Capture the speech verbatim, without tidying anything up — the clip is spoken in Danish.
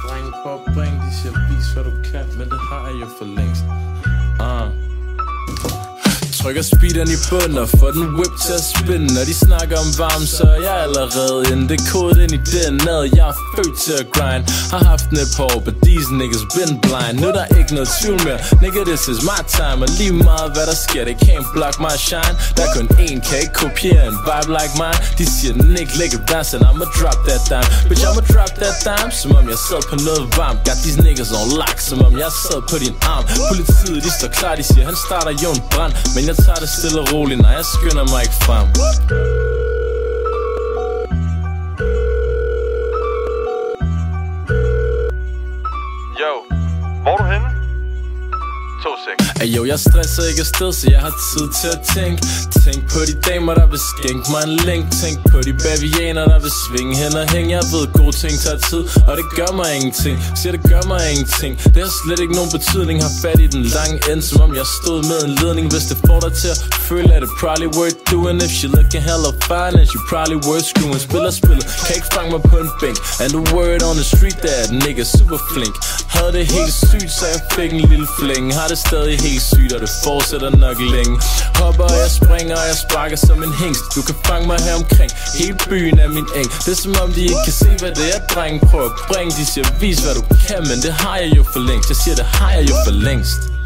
drenge på at bringe. De siger, vis hvad du kan, men det har jeg jo for længst. Ah. Trykker speederen i bunden og får den whip til at spinde. Når de snakker om varm, så er jeg allerede inde. Det er kodet ind i D N A'et, jeg er født til at grind. Har haft den et par år, but these niggas been blind. Nu er der ikke noget tvivl mere, nigga this is my time. Og lige meget hvad der sker, they can't block my shine. Der er kun én, kan ikke kopiere en vibe like mine. De siger den ikke lægger vers, and I'ma drop that dime. Bitch I'ma drop that dime, som om jeg sad på noget varmt. Got these niggas on lock, som om jeg sad på din arm. Politiet de står klar, de siger han starter jo en brand. Men jeg tager det stille og roligt, når jeg skynder mig ikke frem. Yo, hvor er du henne? To sek. Ayo, jeg stresser ikke afsted, så jeg har tid til at tænke. Tænk på de damer, der vil skænke mig en link. Tænk på de bavianer, der vil svinge hen og hænge. Jeg ved, gode ting tager tid, og det gør mig ingenting. Siger, det gør mig ingenting. Det har slet ikke nogen betydning. Har fat i den lange ende, som om jeg stod med en ledning. Hvis det får dig til at føle, at det probably worth doing. If she looking hella fine, then she probably worth screwing. Spiller spillet, kan ikke fange mig på en bænk. And the word on the street, that nigga super flink. Havde det helt sygt, så jeg fik en lille fling. Har det stadig helt sygt, og det fortsætter nok længe. Hopper og jeg springer, og jeg sparker som en hængst. Du kan fange mig her omkring, hele byen er min eng. Det er som om de ikke kan se, hvad det er, drengen prøver at bringe. De siger, vis hvad du kan, men det har jeg jo for længst. Jeg siger, det har jeg jo for længst.